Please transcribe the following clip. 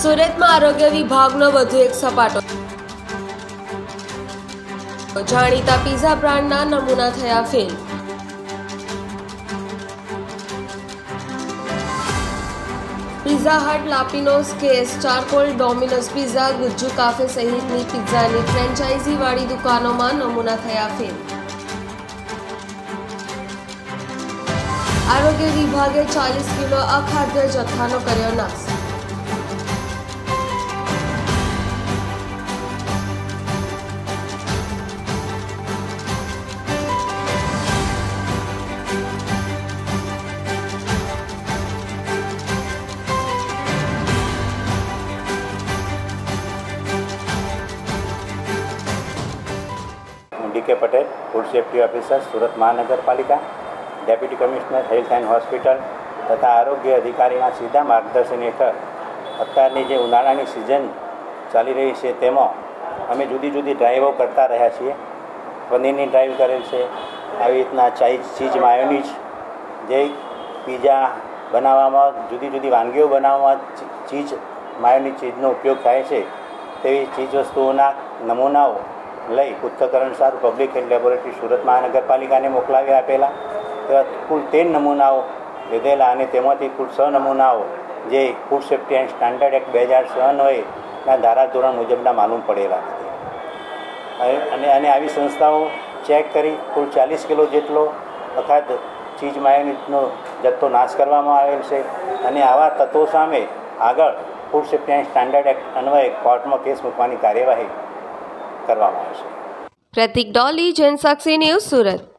સુરતમાં આરોગ્ય વિભાગનો વધુ એક સપાટો। જાણીતા પિઝા બ્રાન્ડના નમૂના થયા ફેલ। Pizza Hut, La Pino'z, KS Charcoal, Domino's pizza, Gujju cafe સહિતની પિઝાની ફ્રેન્ચાઇઝીવાળી દુકાનોમાં નમૂના થયા ફેલ। આરોગ્ય વિભાગે 40 કિલો અખાદ્ય જથ્થાનો કર્યો નાશ। D K. Patel, food safety officer, Surat महानगरपालिका, deputy commissioner health and hospital तथा आरोग्य अधिकारी सीधा मार्गदर्शन हेठळ अत्यारनी जे उनाळानी सीजन चाली रही है तेमां अमे जुदी जुदी ड्राइवो करता रह्या छीए। पनीरनी ड्राइव करेल छे, આવી રીતના ચીઝ માયોનીઝ જે પીઝા બનાવવામાં જુદી જુદી વાનગીઓ બનાવવામાં ચીઝ માયોનીઝ ચીઝનો ઉપયોગ થાય છે તેવી ચીઝ વસ્તુઓના નમૂનાઓ લઈ પૃથ્થકરણ સારું પબ્લિક હેલ્થ લેબોરેટરી સુરત મહાનગરપાલિકાને મોકલાવી આપેલા। તેવા કુલ 13 નમૂનાઓ લીધેલા અને તેમાંથી કુલ 6 નમૂનાઓ જે food safety and standard act 2006 અન્વયેના ધારાધોરણ મુજબના માલુમ પડેલા અને આવી સંસ્થાઓ ચેક કરી કુલ 40 કિલો જેટલો અખાદ ચીઝ માયોનીઝનો જથ્થો નાશ કરવામાં આવેલ છે અને આવા તત્વો સામે આગળ food safety and standard act અન્વયે કોર્ટમાં કેસ મૂકવાની કાર્યવાહી કરવામાં આવશે। પ્રતિક ડોલી, જનસાક્ષી ન્યૂઝ, સુરત।